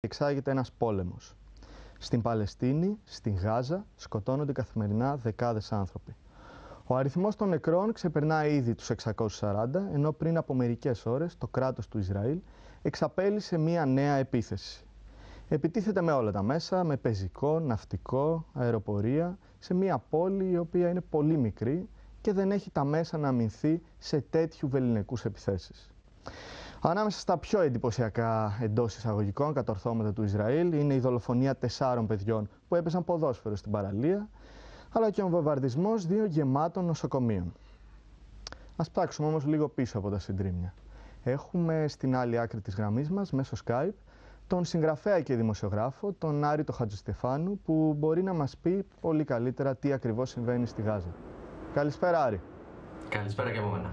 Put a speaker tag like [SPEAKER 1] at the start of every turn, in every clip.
[SPEAKER 1] Εξάγεται ένας πόλεμος. Στην Παλαιστίνη, στην Γάζα, σκοτώνονται καθημερινά δεκάδες άνθρωποι. Ο αριθμός των νεκρών ξεπερνάει ήδη τους 640, ενώ πριν από μερικές ώρες το κράτος του Ισραήλ εξαπέλυσε μία νέα επίθεση. Επιτίθεται με όλα τα μέσα, με πεζικό, ναυτικό, αεροπορία, σε μία πόλη η οποία είναι πολύ μικρή και δεν έχει τα μέσα να αμυνθεί σε τέτοιου βεληνικούς επιθέσεις. Ανάμεσα στα πιο εντυπωσιακά εντός εισαγωγικών κατορθώματα του Ισραήλ είναι η δολοφονία 4 παιδιών που έπαιζαν ποδόσφαιρο στην παραλία, αλλά και ο βομβαρδισμός 2 γεμάτων νοσοκομείων. Ας ψάξουμε όμως λίγο πίσω από τα συντρίμμια. Έχουμε στην άλλη άκρη της γραμμής μας, μέσω Skype, τον συγγραφέα και δημοσιογράφο, τον Άρη το Χατζηστεφάνου, που μπορεί να μας πει πολύ καλύτερα τι ακριβώς συμβαίνει στη Γάζα. Καλησπέρα, Άρη.
[SPEAKER 2] Καλησπέρα και από μένα.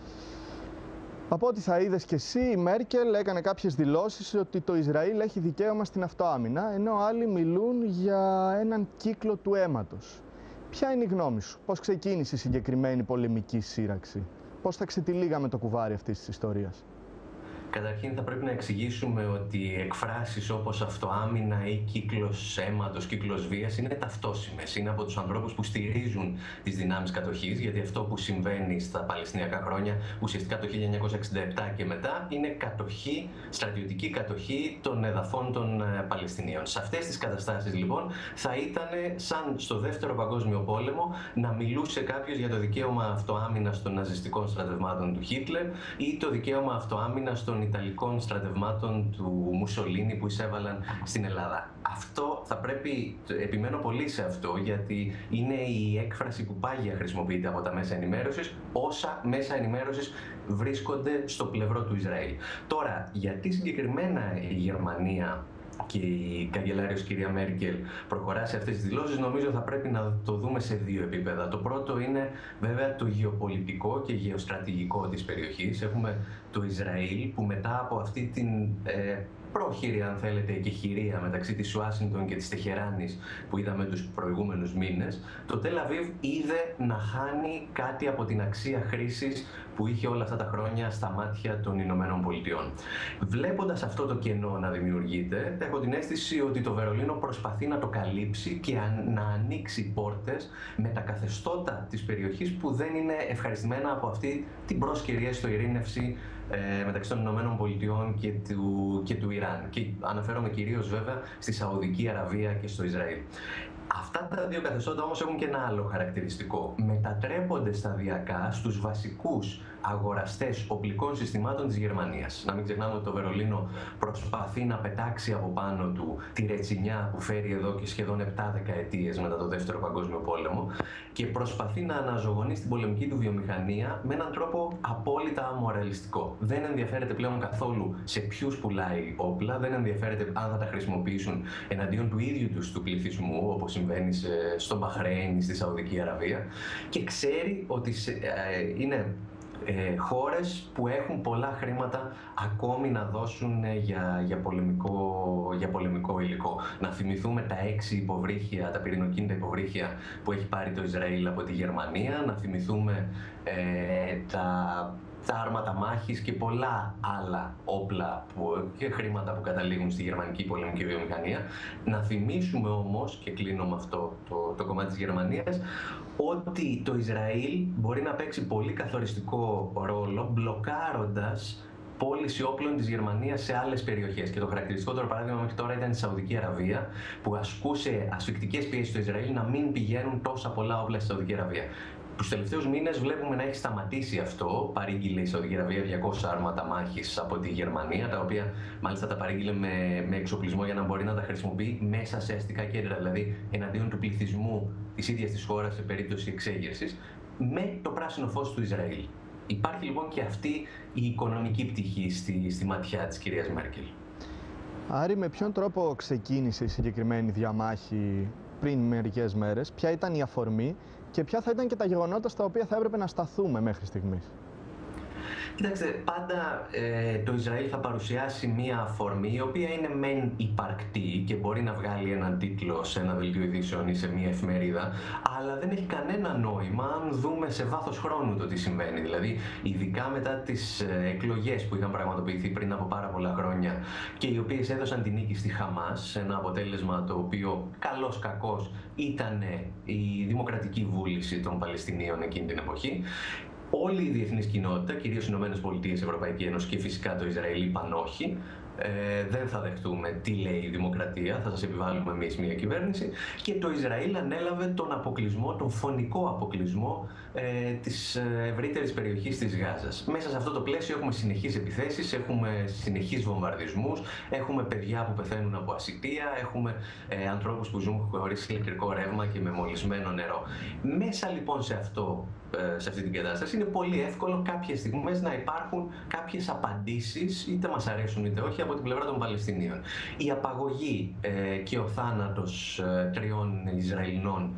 [SPEAKER 1] Από ό,τι θα είδες και εσύ, η Μέρκελ έκανε κάποιες δηλώσεις ότι το Ισραήλ έχει δικαίωμα στην αυτοάμυνα, ενώ άλλοι μιλούν για έναν κύκλο του αίματος. Ποια είναι η γνώμη σου, πώς ξεκίνησε η συγκεκριμένη πολεμική σύραξη, πώς θα ξετυλίγαμε το κουβάρι αυτής της ιστορίας?
[SPEAKER 2] Καταρχήν θα πρέπει να εξηγήσουμε ότι εκφράσεις όπως αυτοάμυνα ή κύκλος αίματος, κύκλος βίας είναι ταυτόσιμες. Είναι από τους ανθρώπους που στηρίζουν τις δυνάμεις κατοχής, γιατί αυτό που συμβαίνει στα Παλαιστινιακά χρόνια, ουσιαστικά το 1967 και μετά, είναι κατοχή, στρατιωτική κατοχή των εδαφών των Παλαιστινίων. Σε αυτές τις καταστάσεις λοιπόν θα ήταν σαν στο Δεύτερο Παγκόσμιο Πόλεμο να μιλούσε κάποιος για το δικαίωμα αυτοάμυνας των ναζιστικών στρατευμάτων του Χίτλερ ή το δικαίωμα αυτοάμυνας των Ιταλικών στρατευμάτων του Μουσολίνι που εισέβαλαν στην Ελλάδα. Αυτό θα πρέπει, επιμένω πολύ σε αυτό, γιατί είναι η έκφραση που πάγια χρησιμοποιείται από τα μέσα ενημέρωσης, όσα μέσα ενημέρωσης βρίσκονται στο πλευρό του Ισραήλ. Τώρα, γιατί συγκεκριμένα η Γερμανία και η καγκελάριος κυρία Μέρκελ προχωρά σε αυτές τις δηλώσεις, νομίζω θα πρέπει να το δούμε σε 2 επίπεδα. Το πρώτο είναι βέβαια το γεωπολιτικό και γεωστρατηγικό της περιοχής. Έχουμε το Ισραήλ που μετά από αυτή την πρόχειρη, αν θέλετε, εκεχηρία μεταξύ της Ουάσιγκτον και της Τεχεράνης που είδαμε τους προηγούμενους μήνες, το Τελ Αβίβ είδε να χάνει κάτι από την αξία χρήσης που είχε όλα αυτά τα χρόνια στα μάτια των Ηνωμένων Πολιτειών. Βλέποντας αυτό το κενό να δημιουργείται, έχω την αίσθηση ότι το Βερολίνο προσπαθεί να το καλύψει και να ανοίξει πόρτες με τα καθεστώτα της περιοχής που δεν είναι ευχαριστημένα από αυτή την πρόσκαιρη έστω ειρήνευση μεταξύ των Ηνωμένων Πολιτειών και του Ιράν. Και αναφέρομαι κυρίως βέβαια στη Σαουδική Αραβία και στο Ισραήλ. Αυτά τα 2 καθεστώτα όμως έχουν και ένα άλλο χαρακτηριστικό. Μετατρέπονται σταδιακά στους βασικούς αγοραστές οπλικών συστημάτων της Γερμανίας. Να μην ξεχνάμε ότι το Βερολίνο προσπαθεί να πετάξει από πάνω του τη ρετσινιά που φέρει εδώ και σχεδόν 7 δεκαετίες μετά το Δεύτερο Παγκόσμιο Πόλεμο και προσπαθεί να αναζωογονεί την πολεμική του βιομηχανία με έναν τρόπο απόλυτα αμοραλιστικό. Δεν ενδιαφέρεται πλέον καθόλου σε ποιους πουλάει όπλα, δεν ενδιαφέρεται αν θα τα χρησιμοποιήσουν εναντίον του ίδιου τους του πληθυσμού, όπως συμβαίνει στο Μπαχρέιν ή στη Σαουδική Αραβία, και ξέρει ότι είναι χώρες που έχουν πολλά χρήματα ακόμη να δώσουν για πολεμικό υλικό. Να θυμηθούμε τα 6 υποβρύχια, τα πυρηνοκίνητα υποβρύχια που έχει πάρει το Ισραήλ από τη Γερμανία, να θυμηθούμε τα άρματα μάχης και πολλά άλλα όπλα και χρήματα που καταλήγουν στη γερμανική πολεμική βιομηχανία. Να θυμίσουμε όμως, και κλείνω με αυτό το κομμάτι της Γερμανίας, ότι το Ισραήλ μπορεί να παίξει πολύ καθοριστικό ρόλο μπλοκάροντας πώληση όπλων της Γερμανίας σε άλλες περιοχές. Και το χαρακτηριστικότερο παράδειγμα μέχρι τώρα ήταν η Σαουδική Αραβία, που ασκούσε ασφικτικές πιέσεις στο Ισραήλ να μην πηγαίνουν τόσα πολλά όπλα στη Σαουδική Αραβία. Τους τελευταίους μήνες βλέπουμε να έχει σταματήσει αυτό. Παρήγγειλε η Σαουδική Αραβία 200 άρματα μάχης από τη Γερμανία, τα οποία μάλιστα τα παρήγγειλε με εξοπλισμό για να μπορεί να τα χρησιμοποιεί μέσα σε αστικά κέντρα, δηλαδή εναντίον του πληθυσμού της ίδιας της χώρας σε περίπτωση εξέγερσης, με το πράσινο φως του Ισραήλ. Υπάρχει λοιπόν και αυτή η οικονομική πτυχή στη ματιά της κυρίας Μέρκελ.
[SPEAKER 1] Άρη, με ποιον τρόπο ξεκίνησε η συγκεκριμένη διαμάχη πριν μερικές μέρες, ποια ήταν η αφορμή και ποια θα ήταν και τα γεγονότα στα οποία θα έπρεπε να σταθούμε μέχρι στιγμής?
[SPEAKER 2] Κοιτάξτε, πάντα το Ισραήλ θα παρουσιάσει μία αφορμή η οποία είναι μεν υπαρκτή και μπορεί να βγάλει έναν τίτλο σε ένα δελτίο ειδήσεων ή σε μία εφημερίδα, αλλά δεν έχει κανένα νόημα αν δούμε σε βάθος χρόνου το τι συμβαίνει. Δηλαδή, ειδικά μετά τις εκλογές που είχαν πραγματοποιηθεί πριν από πάρα πολλά χρόνια και οι οποίες έδωσαν την νίκη στη Χαμάς, ένα αποτέλεσμα το οποίο καλώς κακώς ήταν η δημοκρατική βούληση των Παλαιστινίων εκείνη την εποχή. Όλη η διεθνής κοινότητα, κυρίως οι ΗΠΑ, η Ευρωπαϊκή Ένωση και φυσικά το Ισραήλ είπαν όχι. Δεν θα δεχτούμε τι λέει η δημοκρατία, θα σας επιβάλλουμε εμείς μια κυβέρνηση. Και το Ισραήλ ανέλαβε τον αποκλεισμό, τον φωνικό αποκλεισμό της ευρύτερης περιοχής της Γάζας. Μέσα σε αυτό το πλαίσιο έχουμε συνεχείς επιθέσεις, έχουμε συνεχείς βομβαρδισμούς, έχουμε παιδιά που πεθαίνουν από ασιτεία, έχουμε ανθρώπους που ζουν χωρίς ηλεκτρικό ρεύμα και με μολυσμένο νερό. Μέσα λοιπόν σε αυτή την κατάσταση είναι πολύ εύκολο κάποιες στιγμές να υπάρχουν κάποιες απαντήσεις, είτε μας αρέσουν είτε όχι, από την πλευρά των Παλαιστινίων. Η απαγωγή και ο θάνατος 3 Ισραηλινών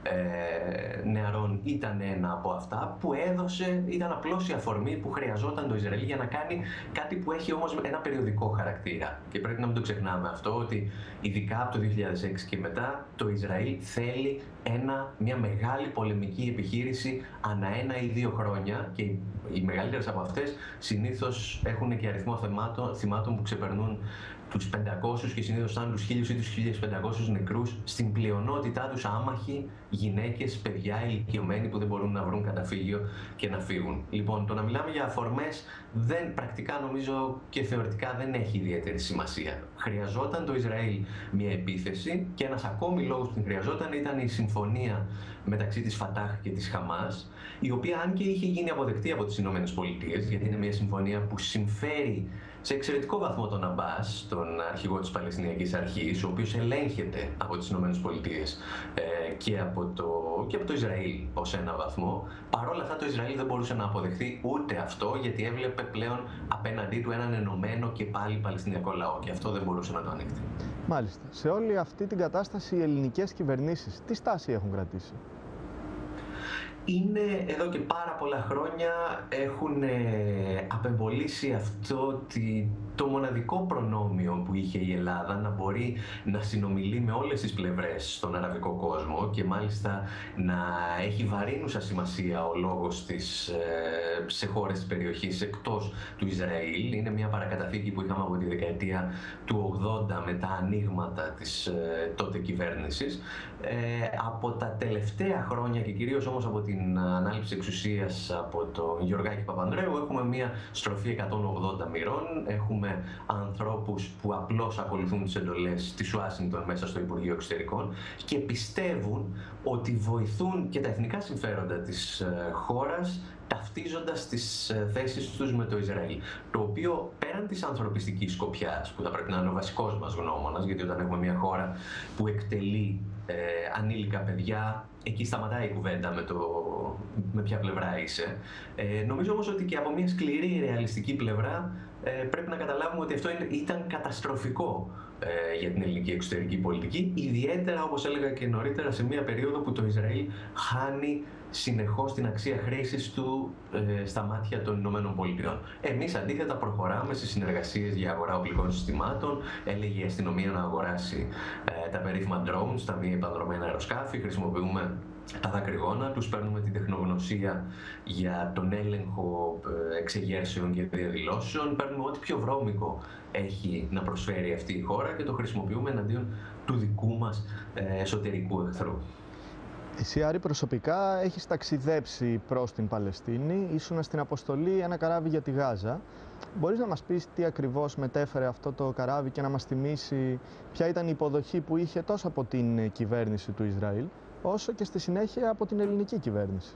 [SPEAKER 2] νεαρών ήταν ένα από αυτά που ήταν απλώς η αφορμή που χρειαζόταν το Ισραήλ για να κάνει κάτι που έχει όμως ένα περιοδικό χαρακτήρα. Και πρέπει να μην το ξεχνάμε αυτό, ότι ειδικά από το 2006 και μετά το Ισραήλ θέλει μια μεγάλη πολεμική επιχείρηση ανά 1 ή 2 χρόνια, και οι μεγαλύτερες από αυτές συνήθως έχουν και αριθμό θυμάτων που ξεπερνούν τους 500 και συνήθως φτάνουν τους 1.000 ή τους 1.500 νεκρούς, στην πλειονότητά τους άμαχοι, γυναίκες, παιδιά, ηλικιωμένοι που δεν μπορούν να βρουν καταφύγιο και να φύγουν. Λοιπόν, το να μιλάμε για αφορμές πρακτικά νομίζω και θεωρητικά δεν έχει ιδιαίτερη σημασία. Χρειαζόταν το Ισραήλ μια επίθεση και ένας ακόμη λόγος που την χρειαζόταν ήταν η συμφωνία μεταξύ της Φατάχ και της Χαμάς, η οποία αν και είχε γίνει αποδεκτή από τις ΗΠΑ, γιατί είναι μια συμφωνία που συμφέρει σε εξαιρετικό βαθμό τον Αμπάς, τον αρχηγό της Παλαιστινιακής Αρχής, ο οποίος ελέγχεται από τις ΗΠΑ και από το Ισραήλ ως ένα βαθμό. Παρ' όλα αυτά το Ισραήλ δεν μπορούσε να αποδεχθεί ούτε αυτό, γιατί έβλεπε πλέον απέναντί του έναν ενωμένο και πάλι Παλαιστινιακό λαό, και αυτό δεν μπορούσε να το ανοιχτεί.
[SPEAKER 1] Μάλιστα. Σε όλη αυτή την κατάσταση οι ελληνικές κυβερνήσεις τι στάση έχουν κρατήσει?
[SPEAKER 2] Είναι εδώ και πάρα πολλά χρόνια, έχουν απεμπολίσει αυτό το μοναδικό προνόμιο που είχε η Ελλάδα, να μπορεί να συνομιλεί με όλες τις πλευρές στον αραβικό κόσμο και μάλιστα να έχει βαρύνουσα σημασία ο λόγος της σε χώρες της περιοχής εκτός του Ισραήλ. Είναι μια παρακαταθήκη που είχαμε από τη δεκαετία του 80 με τα ανοίγματα της τότε κυβέρνησης. Από τα τελευταία χρόνια και κυρίως όμως από την ανάληψη εξουσίας από τον Γιωργάκη Παπανδρέου έχουμε μια στροφή 180 μοιρών. Έχουμε ανθρώπους που απλώς ακολουθούν τις εντολές της Ουάσιγκτον μέσα στο Υπουργείο Εξωτερικών και πιστεύουν ότι βοηθούν και τα εθνικά συμφέροντα της χώρας, ταυτίζοντας τις θέσεις τους με το Ισραήλ. Το οποίο πέραν της ανθρωπιστικής σκοπιάς, που θα πρέπει να είναι ο βασικός μας γνώμονας, γιατί όταν έχουμε μια χώρα που εκτελεί ανήλικα παιδιά, εκεί σταματάει η κουβέντα με ποια πλευρά είσαι. Νομίζω όμως ότι και από μια σκληρή ρεαλιστική πλευρά πρέπει να καταλάβουμε ότι αυτό ήταν καταστροφικό για την ελληνική εξωτερική πολιτική, ιδιαίτερα, όπως έλεγα και νωρίτερα, σε μια περίοδο που το Ισραήλ χάνει συνεχώς την αξία χρήσης του στα μάτια των Ηνωμένων Πολιτειών. Εμείς αντίθετα προχωράμε σε συνεργασίες για αγορά οπλικών συστημάτων. Έλεγε η αστυνομία να αγοράσει τα περίφημα drones, τα μη επανδρομένα αεροσκάφη. Χρησιμοποιούμε τα δακρυγόνα τους, παίρνουμε την τεχνογνωσία για τον έλεγχο εξεγέρσεων και διαδηλώσεων. Παίρνουμε ό,τι πιο βρώμικο έχει να προσφέρει αυτή η χώρα και το χρησιμοποιούμε εναντίον του δικού μας εσωτερικού εχθρού.
[SPEAKER 1] Εσύ, Άρη, προσωπικά έχεις ταξιδέψει προς την Παλαιστίνη, ήσουν στην αποστολή ένα καράβι για τη Γάζα. Μπορείς να μας πεις τι ακριβώς μετέφερε αυτό το καράβι και να μας θυμίσει ποια ήταν η υποδοχή που είχε τόσο από την κυβέρνηση του Ισραήλ, όσο και στη συνέχεια από την ελληνική κυβέρνηση?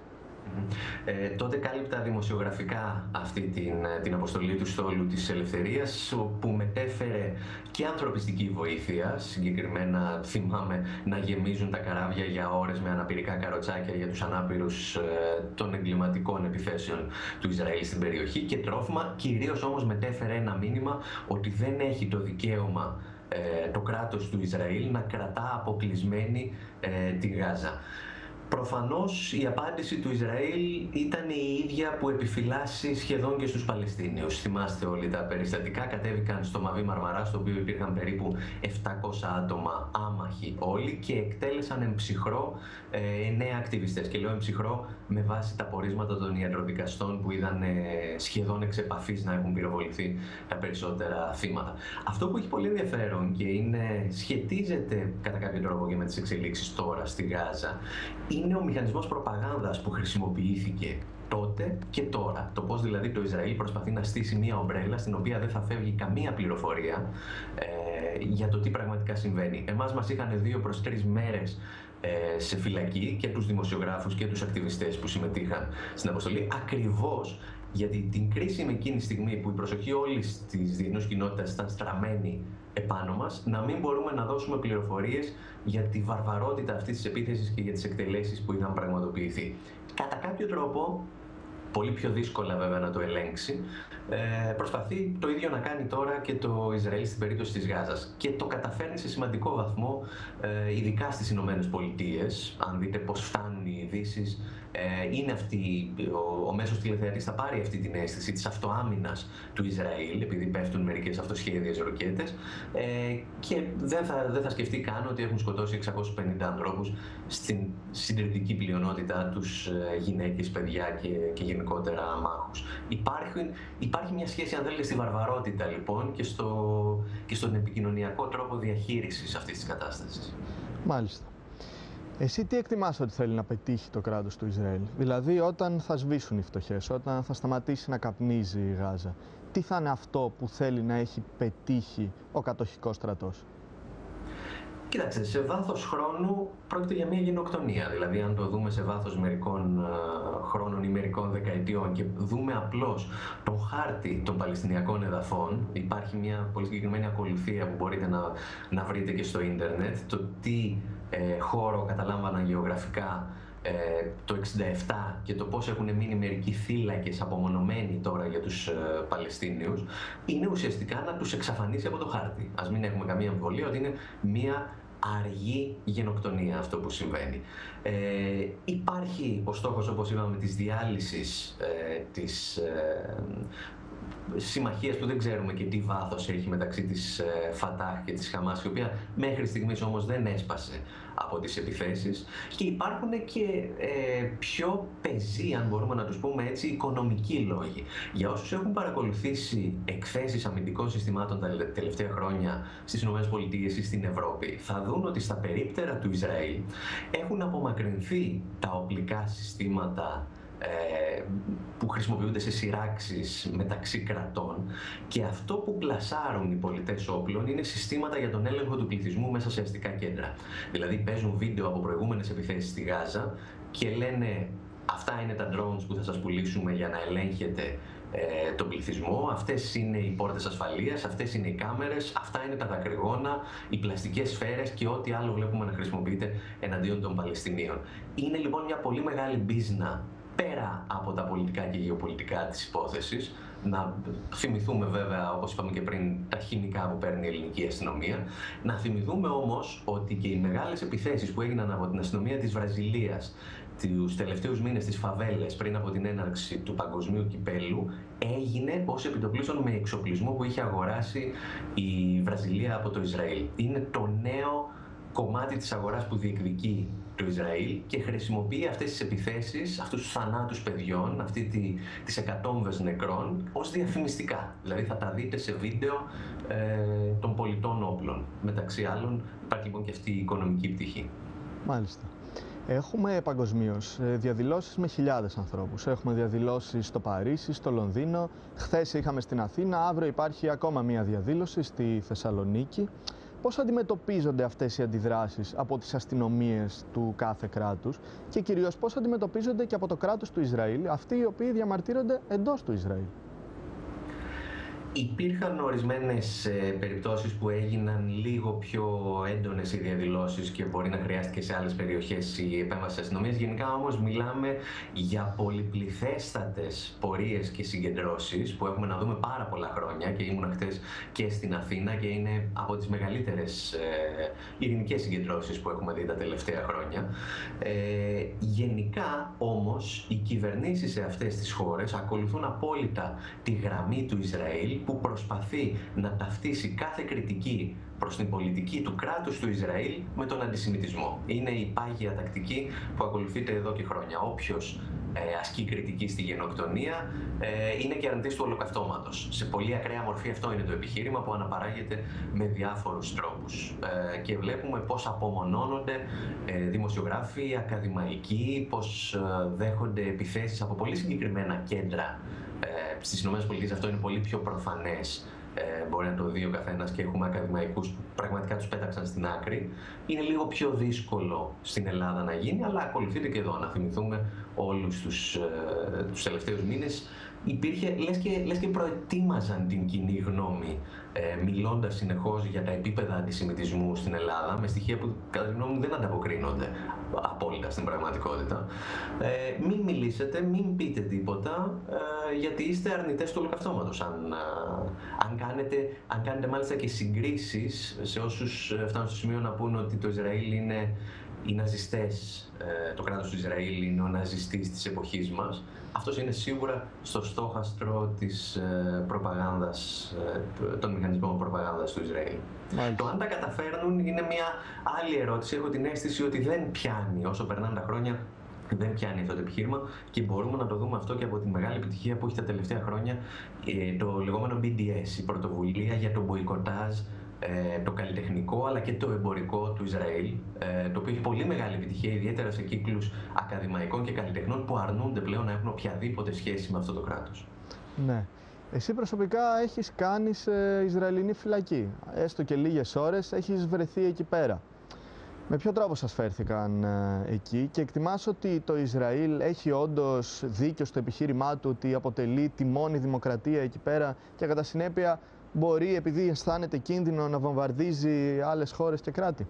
[SPEAKER 2] Τότε κάλυπτα δημοσιογραφικά αυτή την αποστολή του στόλου της Ελευθερίας, που μετέφερε και ανθρωπιστική βοήθεια. Συγκεκριμένα θυμάμαι να γεμίζουν τα καράβια για ώρες με αναπηρικά καροτσάκια για τους ανάπηρους των εγκληματικών επιθέσεων του Ισραήλ στην περιοχή, και τρόφιμα. Κυρίως όμως μετέφερε ένα μήνυμα ότι δεν έχει το δικαίωμα το κράτος του Ισραήλ να κρατά αποκλεισμένη τη Γάζα. Προφανώς η απάντηση του Ισραήλ ήταν η ίδια που επιφυλάσσει σχεδόν και στους Παλαιστίνιους. Θυμάστε όλοι τα περιστατικά, κατέβηκαν στο Μαβί Μαρμαρά, στο οποίο υπήρχαν περίπου 700 άτομα άμαχοι όλοι και εκτέλεσαν εμψυχρό 9 ακτιβιστές. Και λέω εμψυχρό με βάση τα πορίσματα των ιατροδικαστών που είδαν σχεδόν εξ επαφής να έχουν πυροβοληθεί τα περισσότερα θύματα. Αυτό που έχει πολύ ενδιαφέρον και σχετίζεται κατά κάποιο τρόπο και με τις εξελίξεις τώρα στη Γάζα, είναι ο μηχανισμός προπαγάνδας που χρησιμοποιήθηκε τότε και τώρα. Το πώς δηλαδή το Ισραήλ προσπαθεί να στήσει μία ομπρέλα στην οποία δεν θα φεύγει καμία πληροφορία για το τι πραγματικά συμβαίνει. Εμάς μας είχαν 2 προς 3 μέρες σε φυλακή και τους δημοσιογράφους και τους ακτιβιστές που συμμετείχαν στην αποστολή, ακριβώς γιατί την κρίσιμη εκείνη στιγμή που η προσοχή όλης της διεθνούς κοινότητας ήταν στραμμένη επάνω μας, να μην μπορούμε να δώσουμε πληροφορίες για τη βαρβαρότητα αυτής της επίθεσης και για τις εκτελέσεις που είχαν πραγματοποιηθεί. Κατά κάποιο τρόπο, πολύ πιο δύσκολα βέβαια να το ελέγξει, προσπαθεί το ίδιο να κάνει τώρα και το Ισραήλ στην περίπτωση της Γάζας και το καταφέρνει σε σημαντικό βαθμό, ειδικά στις Ηνωμένες Πολιτείες. Αν δείτε πώς φτάνουν οι ειδήσεις, είναι ο μέσος τηλεθεατής θα πάρει αυτή την αίσθηση της αυτοάμυνας του Ισραήλ, επειδή πέφτουν μερικές αυτοσχέδιες ροκέτες, και δεν θα σκεφτεί καν ότι έχουν σκοτώσει 650 ανθρώπους, στην συντριπτική πλειονότητά τους γυναίκες, παιδιά και γενικότερα μάχους. Υπάρχει μια σχέση, αν θέλετε, στη βαρβαρότητα λοιπόν και στον επικοινωνιακό τρόπο διαχείρισης αυτής της κατάστασης.
[SPEAKER 1] Μάλιστα. Εσύ τι εκτιμάς ότι θέλει να πετύχει το κράτος του Ισραήλ? Δηλαδή όταν θα σβήσουν οι φτωχές, όταν θα σταματήσει να καπνίζει η Γάζα, τι θα είναι αυτό που θέλει να έχει πετύχει ο κατοχικός στρατός?
[SPEAKER 2] Κοίταξε, σε βάθος χρόνου πρόκειται για μια γενοκτονία. Δηλαδή, αν το δούμε σε βάθος μερικών χρόνων ή μερικών δεκαετιών και δούμε απλώς τον χάρτη των Παλαιστινιακών εδαφών, υπάρχει μια πολύ συγκεκριμένη ακολουθία που μπορείτε να βρείτε και στο ίντερνετ, το τι χώρο καταλάμβαναν γεωγραφικά το 1967 και το πώς έχουν μείνει μερικοί θύλακες απομονωμένοι τώρα για τους Παλαιστίνιους, είναι ουσιαστικά να τους εξαφανίσει από το χάρτη. Ας μην έχουμε καμία αμφιβολία ότι είναι μια αργή γενοκτονία αυτό που συμβαίνει. Υπάρχει ο στόχος, όπως είπαμε, της διάλυσης της συμμαχίας που δεν ξέρουμε και τι βάθος έχει μεταξύ της Φατάχ και της Χαμάς, η οποία μέχρι στιγμής όμως δεν έσπασε από τις επιθέσεις, και υπάρχουν και πιο πεζοί, αν μπορούμε να τους πούμε έτσι, οικονομικοί λόγοι. Για όσους έχουν παρακολουθήσει εκθέσεις αμυντικών συστημάτων τα τελευταία χρόνια στις ΗΠΑ ή στην Ευρώπη, θα δουν ότι στα περίπτερα του Ισραήλ έχουν απομακρυνθεί τα οπλικά συστήματα που χρησιμοποιούνται σε σειράξεις μεταξύ κρατών, και αυτό που πλασάρουν οι πολιτές όπλων είναι συστήματα για τον έλεγχο του πληθυσμού μέσα σε αστικά κέντρα. Δηλαδή παίζουν βίντεο από προηγούμενες επιθέσεις στη Γάζα και λένε αυτά είναι τα drones που θα σας πουλήσουμε για να ελέγχετε τον πληθυσμό, αυτές είναι οι πόρτες ασφαλείας, αυτές είναι οι κάμερες, αυτά είναι τα δακρυγόνα, οι πλαστικές σφαίρες και ό,τι άλλο βλέπουμε να χρησιμοποιείται εναντίον των Παλαιστινίων. Είναι λοιπόν μια πολύ μεγάλη μπίζνα πέρα από τα πολιτικά και γεωπολιτικά της υπόθεσης. Να θυμηθούμε βέβαια, όπως είπαμε και πριν, τα χημικά που παίρνει η ελληνική αστυνομία. Να θυμηθούμε όμως ότι και οι μεγάλες επιθέσεις που έγιναν από την αστυνομία της Βραζιλίας τους τελευταίους μήνες στις φαβέλες πριν από την έναρξη του παγκοσμίου κυπέλου έγινε ως επιτοπλίστων με εξοπλισμό που είχε αγοράσει η Βραζιλία από το Ισραήλ. Είναι το νέο κομμάτι της αγοράς που διεκδικεί το Ισραήλ και χρησιμοποιεί αυτές τις επιθέσεις, αυτούς τους θανάτους παιδιών, τις εκατόμβες νεκρών ως διαφημιστικά. Δηλαδή θα τα δείτε σε βίντεο των πολιτών όπλων. Μεταξύ άλλων υπάρχει λοιπόν και αυτή η οικονομική πτυχή.
[SPEAKER 1] Μάλιστα. Έχουμε παγκοσμίως διαδηλώσεις με χιλιάδες ανθρώπους. Έχουμε διαδηλώσεις στο Παρίσι, στο Λονδίνο. Χθες είχαμε στην Αθήνα, αύριο υπάρχει ακόμα μία διαδήλωση στη Θεσσαλονίκη. Πώς αντιμετωπίζονται αυτές οι αντιδράσεις από τις αστυνομίες του κάθε κράτους και κυρίως πώς αντιμετωπίζονται και από το κράτος του Ισραήλ, αυτοί οι οποίοι διαμαρτύρονται εντός του Ισραήλ?
[SPEAKER 2] Υπήρχαν ορισμένες περιπτώσεις που έγιναν λίγο πιο έντονες οι διαδηλώσεις και μπορεί να χρειάστηκε σε άλλες περιοχές η επέμβαση της αστυνομίας. Γενικά όμως μιλάμε για πολυπληθέστατες πορείες και συγκεντρώσεις που έχουμε να δούμε πάρα πολλά χρόνια, και ήμουν χτες και στην Αθήνα και είναι από τις μεγαλύτερες ειρηνικές συγκεντρώσεις που έχουμε δει τα τελευταία χρόνια. Γενικά όμως οι κυβερνήσεις σε αυτές τις χώρες ακολουθούν απόλυτα τη γραμμή του Ισραήλ, που προσπαθεί να ταυτίσει κάθε κριτική προς την πολιτική του κράτους του Ισραήλ με τον αντισημιτισμό. Είναι η πάγια τακτική που ακολουθείται εδώ και χρόνια. Όποιος ασκεί κριτική στη γενοκτονία είναι και αρνητής του ολοκαυτώματος. Σε πολύ ακραία μορφή αυτό είναι το επιχείρημα που αναπαράγεται με διάφορους τρόπους. Και βλέπουμε πώς απομονώνονται δημοσιογράφοι, ακαδημαϊκοί, πώς δέχονται επιθέσεις από πολύ συγκεκριμένα κέντρα. Στις ΗΠΑ αυτό είναι πολύ πιο προφανές. Μπορεί να το δει ο καθένας, και έχουμε ακαδημαϊκούς που πραγματικά τους πέταξαν στην άκρη. Είναι λίγο πιο δύσκολο στην Ελλάδα να γίνει, αλλά ακολουθείται και εδώ. Να θυμηθούμε όλους τους τελευταίους μήνες. Υπήρχε, λες και προετοίμαζαν την κοινή γνώμη, μιλώντας συνεχώς για τα επίπεδα αντισημιτισμού στην Ελλάδα, με στοιχεία που κατά τη γνώμη μου δεν ανταποκρίνονται απόλυτα στην πραγματικότητα. Μην μιλήσετε, μην πείτε τίποτα, γιατί είστε αρνητές του ολοκαυτώματος. Αν κάνετε μάλιστα και συγκρίσεις σε όσους φτάνουν στο σημείο να πούν ότι το Ισραήλ είναι οι ναζιστές, το κράτος του Ισραήλ είναι ο ναζιστής της εποχής μας, αυτός είναι σίγουρα στο στόχαστρο της προπαγάνδας, των μηχανισμών προπαγάνδας του Ισραήλ. Το αν τα καταφέρνουν είναι μια άλλη ερώτηση. Έχω την αίσθηση ότι δεν πιάνει, όσο περνάνε τα χρόνια, δεν πιάνει αυτό το επιχείρημα, και μπορούμε να το δούμε αυτό και από τη μεγάλη επιτυχία που έχει τα τελευταία χρόνια το λεγόμενο BDS, η πρωτοβουλία για το μποϊκοτάζ, το καλλιτεχνικό αλλά και το εμπορικό του Ισραήλ, το οποίο έχει πολύ μεγάλη επιτυχία, ιδιαίτερα σε κύκλους ακαδημαϊκών και καλλιτεχνών που αρνούνται πλέον να έχουν οποιαδήποτε σχέση με αυτό το κράτος.
[SPEAKER 1] Ναι. Εσύ προσωπικά έχεις κάνει σε Ισραηλινή φυλακή, έστω και λίγες ώρες έχεις βρεθεί εκεί πέρα. Με ποιο τρόπο σας φέρθηκαν εκεί, και εκτιμάς ότι το Ισραήλ έχει όντως δίκιο στο επιχείρημά του ότι αποτελεί τη μόνη δημοκρατία εκεί πέρα και κατά συνέπεια μπορεί, επειδή αισθάνεται κίνδυνο, να βομβαρδίζει άλλες χώρες και κράτη?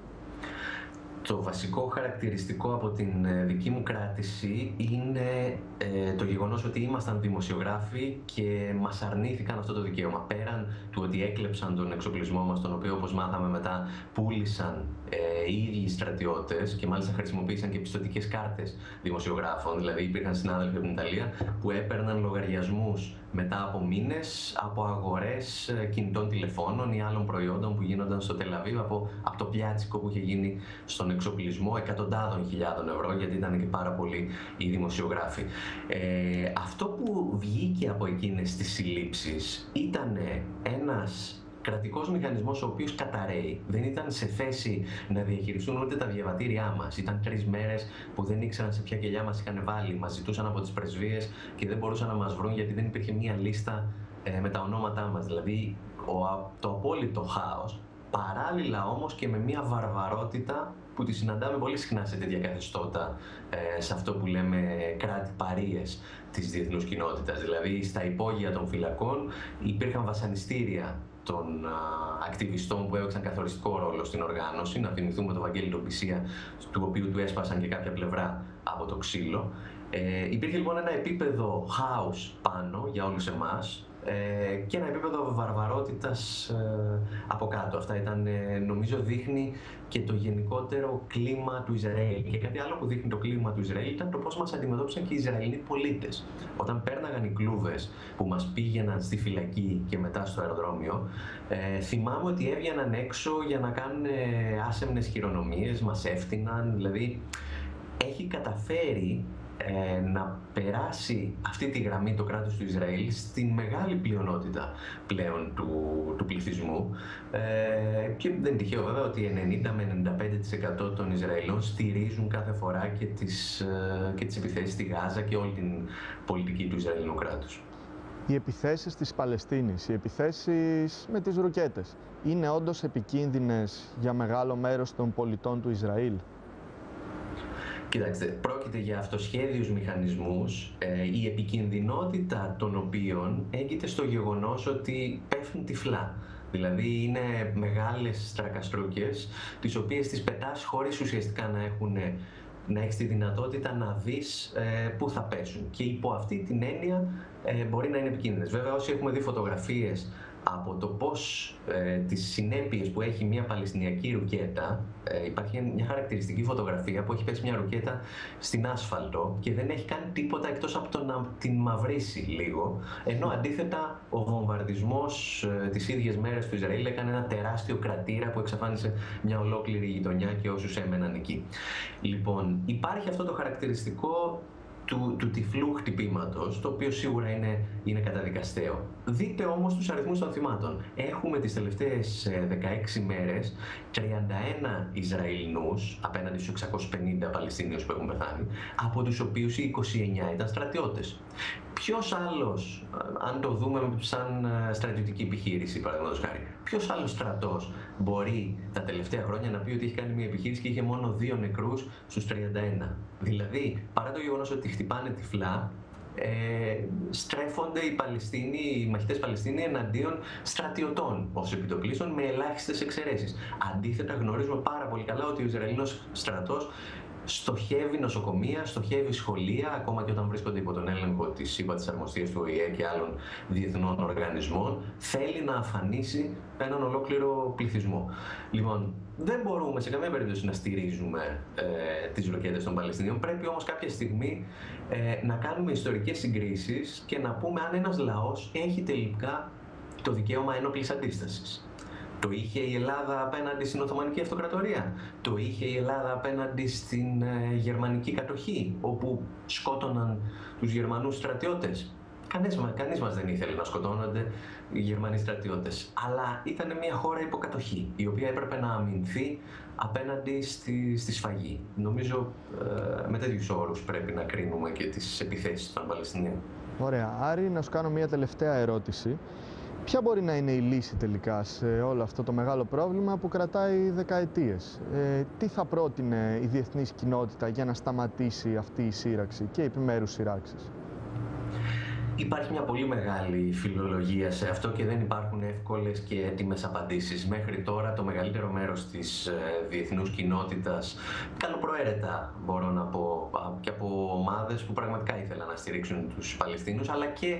[SPEAKER 2] Το βασικό χαρακτηριστικό από την δική μου κράτηση είναι το γεγονός ότι ήμασταν δημοσιογράφοι και μας αρνήθηκαν αυτό το δικαίωμα. Πέραν του ότι έκλεψαν τον εξοπλισμό μας, τον οποίο, όπως μάθαμε μετά, πούλησαν οι ίδιοι στρατιώτες, και μάλιστα χρησιμοποίησαν και πιστωτικές κάρτες δημοσιογράφων. Δηλαδή υπήρχαν συνάδελφοι από την Ιταλία που έπαιρναν λογαριασμούς μετά από μήνες από αγορές κινητών τηλεφώνων ή άλλων προϊόντων που γίνονταν στο Τελαβίβ από το πιάτσικο που είχε γίνει στον εξοπλισμό εκατοντάδων χιλιάδων ευρώ, γιατί ήταν και πάρα πολλοί οι δημοσιογράφοι. Αυτό που βγήκε από εκείνες τις συλλήψεις ήταν ένας κρατικός μηχανισμός ο οποίος καταρρέει. Δεν ήταν σε θέση να διαχειριστούν ούτε τα διαβατήριά μας. Ήταν 3 μέρες που δεν ήξεραν σε ποια κελιά μας είχαν βάλει. Μας ζητούσαν από τις πρεσβείες και δεν μπορούσαν να μας βρουν, γιατί δεν υπήρχε μία λίστα με τα ονόματά μας. Δηλαδή το απόλυτο χάος. Παράλληλα όμως και με μία βαρβαρότητα που τη συναντάμε πολύ συχνά σε τέτοια καθεστώτα, σε αυτό που λέμε κράτη παρείες της διεθνούς κοινότητας. Δηλαδή στα υπόγεια των φυλακών υπήρχαν βασανιστήρια των ακτιβιστών που έπαιξαν καθοριστικό ρόλο στην οργάνωση. Να θυμηθούμε τον Βαγγέλη τον Πισία, του οποίου του έσπασαν και κάποια πλευρά από το ξύλο. Υπήρχε λοιπόν ένα επίπεδο χάους πάνω για όλους εμάς, και ένα επίπεδο βαρβαρότητας από κάτω. Αυτά ήταν, νομίζω, δείχνει και το γενικότερο κλίμα του Ισραήλ. Και κάτι άλλο που δείχνει το κλίμα του Ισραήλ ήταν το πώς μας αντιμετώπισαν και οι Ισραηλοί πολίτες. Όταν πέρναγαν οι κλούβες που μας πήγαιναν στη φυλακή και μετά στο αεροδρόμιο, θυμάμαι ότι έβγαιναν έξω για να κάνουν άσεμνες χειρονομίες, μας έφτυναν. Δηλαδή έχει καταφέρει να περάσει αυτή τη γραμμή το κράτος του Ισραήλ στην μεγάλη πλειονότητα πλέον του πληθυσμού, και δεν είναι τυχαίο βέβαια ότι 90 με 95% των Ισραηλών στηρίζουν κάθε φορά και τις επιθέσεις στη Γάζα και όλη την πολιτική του Ισραηλινού κράτους.
[SPEAKER 1] Οι επιθέσεις της Παλαιστίνης, οι επιθέσεις με τις ρουκέτες, είναι όντως επικίνδυνες για μεγάλο μέρος των πολιτών του Ισραήλ?
[SPEAKER 2] Κοιτάξτε, πρόκειται για αυτοσχέδιους μηχανισμούς, η επικινδυνότητα των οποίων έγκυται στο γεγονός ότι πέφτουν τυφλά. Δηλαδή είναι μεγάλες στρακαστρούκες, τις οποίες τις πετάς χωρίς ουσιαστικά να έχεις τη δυνατότητα να δεις πού θα πέσουν. Και υπό αυτή την έννοια μπορεί να είναι επικίνδυνες. Βέβαια, όσοι έχουμε δει φωτογραφίες από το πώς τις συνέπειες που έχει μια παλαιστινιακή ρουκέτα, υπάρχει μια χαρακτηριστική φωτογραφία που έχει πέσει μια ρουκέτα στην άσφαλτο και δεν έχει κάνει τίποτα εκτός από το να την μαυρίσει λίγο, ενώ αντίθετα ο βομβαρδισμός τις ίδιες μέρες του Ισραήλ έκανε ένα τεράστιο κρατήρα που εξαφάνισε μια ολόκληρη γειτονιά και όσους έμεναν εκεί. Λοιπόν, υπάρχει αυτό το χαρακτηριστικό του τυφλού χτυπήματος, το οποίο σίγουρα είναι καταδικαστέο. Δείτε όμως τους αριθμούς των θυμάτων. Έχουμε τις τελευταίες 16 μέρες 31 Ισραηλινούς απέναντι στους 650 Παλαιστίνιους που έχουν πεθάνει, από τους οποίους οι 29 ήταν στρατιώτες. Ποιος άλλος, αν το δούμε σαν στρατιωτική επιχείρηση, παραδείγματος χάρη, ποιος άλλος στρατός μπορεί τα τελευταία χρόνια να πει ότι έχει κάνει μια επιχείρηση και είχε μόνο 2 νεκρούς στους 31. Δηλαδή, παρά το γεγονός ότι χτυπάνε τυφλά, στρέφονται οι μαχητές Παλαιστίνοι εναντίον στρατιωτών ως επιτοπλίστων με ελάχιστες εξαιρέσεις. Αντίθετα, γνωρίζουμε πάρα πολύ καλά ότι ο Ισραηλινός στρατός στοχεύει νοσοκομεία, στοχεύει σχολεία, ακόμα και όταν βρίσκονται υπό τον έλεγχο της ΥΠΑ-της-Αρμοστίας του ΟΗΕ και άλλων διεθνών οργανισμών, θέλει να αφανίσει έναν ολόκληρο πληθυσμό. Λοιπόν, δεν μπορούμε σε καμία περίπτωση να στηρίζουμε τις ροκέτες των Παλαιστινίων. Πρέπει όμως κάποια στιγμή να κάνουμε ιστορικές συγκρίσεις και να πούμε αν ένας λαός έχει τελικά το δικαίωμα ένοπλης αντίστασης. Το είχε η Ελλάδα απέναντι στην Οθωμανική Αυτοκρατορία. Το είχε η Ελλάδα απέναντι στην γερμανική κατοχή, όπου σκότωναν τους Γερμανούς στρατιώτες. Κανείς μας δεν ήθελε να σκοτώνονται οι Γερμανοί στρατιώτες. Αλλά ήταν μια χώρα υποκατοχή, η οποία έπρεπε να αμυνθεί απέναντι στη σφαγή. Νομίζω με τέτοιους όρους πρέπει να κρίνουμε και τις επιθέσεις των Παλαιστινίων.
[SPEAKER 1] Ωραία. Άρη, να σου κάνω μια τελευταία ερώτηση. Ποια μπορεί να είναι η λύση τελικά σε όλο αυτό το μεγάλο πρόβλημα που κρατάει δεκαετίες? Τι θα πρότεινε η διεθνής κοινότητα για να σταματήσει αυτή η σύραξη και οι επιμέρους σειράξεις?
[SPEAKER 2] Υπάρχει μια πολύ μεγάλη φιλολογία σε αυτό και δεν υπάρχουν εύκολες και έτοιμες απαντήσεις. Μέχρι τώρα το μεγαλύτερο μέρος της διεθνούς κοινότητας, καλοπροαίρετα μπορώ να πω, και από ομάδες που πραγματικά ήθελαν να στηρίξουν τους Παλαιστίνους, αλλά και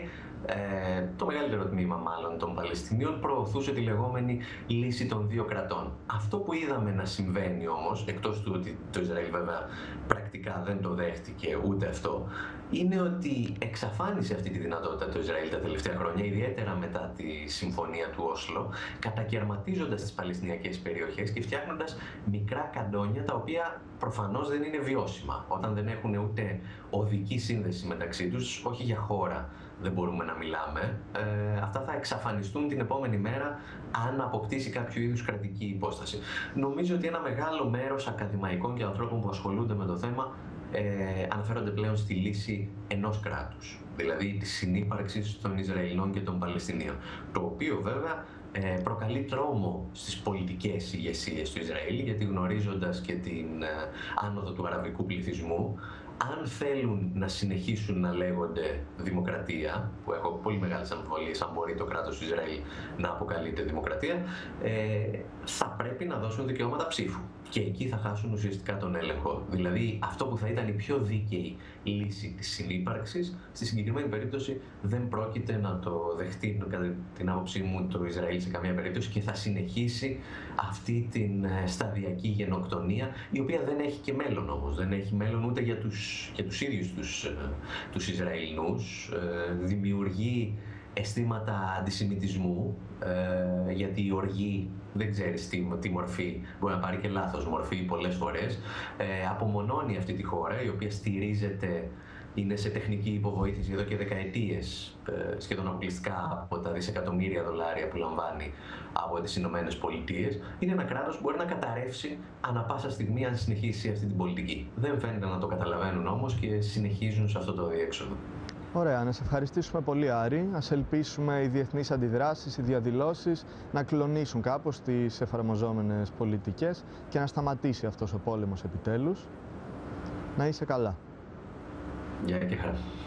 [SPEAKER 2] το μεγαλύτερο τμήμα μάλλον των Παλαιστινίων προωθούσε τη λεγόμενη λύση των 2 κρατών. Αυτό που είδαμε να συμβαίνει όμως, εκτός του ότι το Ισραήλ βέβαια πρακτικά δεν το δέχτηκε ούτε αυτό, είναι ότι εξαφάνισε αυτή τη δυνατότητα το Ισραήλ τα τελευταία χρόνια, ιδιαίτερα μετά τη συμφωνία του Όσλο, κατακαιρματίζοντας τις παλαιστινιακές περιοχές και φτιάχνοντας μικρά καντόνια, τα οποία προφανώς δεν είναι βιώσιμα. Όταν δεν έχουν ούτε οδική σύνδεση μεταξύ τους, όχι για χώρα δεν μπορούμε να μιλάμε, αυτά θα εξαφανιστούν την επόμενη μέρα αν αποκτήσει κάποιο είδους κρατική υπόσταση. Νομίζω ότι ένα μεγάλο μέρος ακαδημαϊκών και ανθρώπων που ασχολούνται με το θέμα αναφέρονται πλέον στη λύση ενός κράτους, δηλαδή της συνύπαρξης των Ισραηλινών και των Παλαιστινίων, το οποίο βέβαια προκαλεί τρόμο στις πολιτικές ηγεσίες του Ισραήλ, γιατί γνωρίζοντας και την άνοδο του αραβικού πληθυσμού, αν θέλουν να συνεχίσουν να λέγονται δημοκρατία, που έχω πολύ μεγάλες αμφιβολίες αν μπορεί το κράτος του Ισραήλ να αποκαλείται δημοκρατία, θα πρέπει να δώσουν δικαιώματα ψήφου. Και εκεί θα χάσουν ουσιαστικά τον έλεγχο. Δηλαδή, αυτό που θα ήταν η πιο δίκαιη λύση της συνύπαρξης, στη συγκεκριμένη περίπτωση δεν πρόκειται να το δεχτεί, κατά την άποψή μου, το Ισραήλ σε καμία περίπτωση και θα συνεχίσει αυτή την σταδιακή γενοκτονία, η οποία δεν έχει και μέλλον όμως. Δεν έχει μέλλον ούτε για τους ίδιους τους Ισραηλινούς. Δημιουργεί αισθήματα αντισημιτισμού, γιατί η οργή δεν ξέρεις τι μορφή, μπορεί να πάρει και λάθος μορφή πολλές φορές. Απομονώνει αυτή τη χώρα, η οποία στηρίζεται, είναι σε τεχνική υποβοήθηση εδώ και δεκαετίες, σχεδόν αποκλειστικά από τα δισεκατομμύρια δολάρια που λαμβάνει από τις Ηνωμένες Πολιτείες. Είναι ένα κράτος που μπορεί να καταρρεύσει ανά πάσα στιγμή αν συνεχίσει αυτή την πολιτική. Δεν φαίνεται να το καταλαβαίνουν όμως και συνεχίζουν σε αυτό το αδιέξοδο.
[SPEAKER 1] Ωραία, να σε ευχαριστήσουμε πολύ, Άρη. Ας ελπίσουμε οι διεθνείς αντιδράσεις, οι διαδηλώσεις να κλονίσουν κάπως τις εφαρμοζόμενες πολιτικές και να σταματήσει αυτός ο πόλεμος επιτέλους. Να είσαι καλά.
[SPEAKER 2] Γεια και χαρά.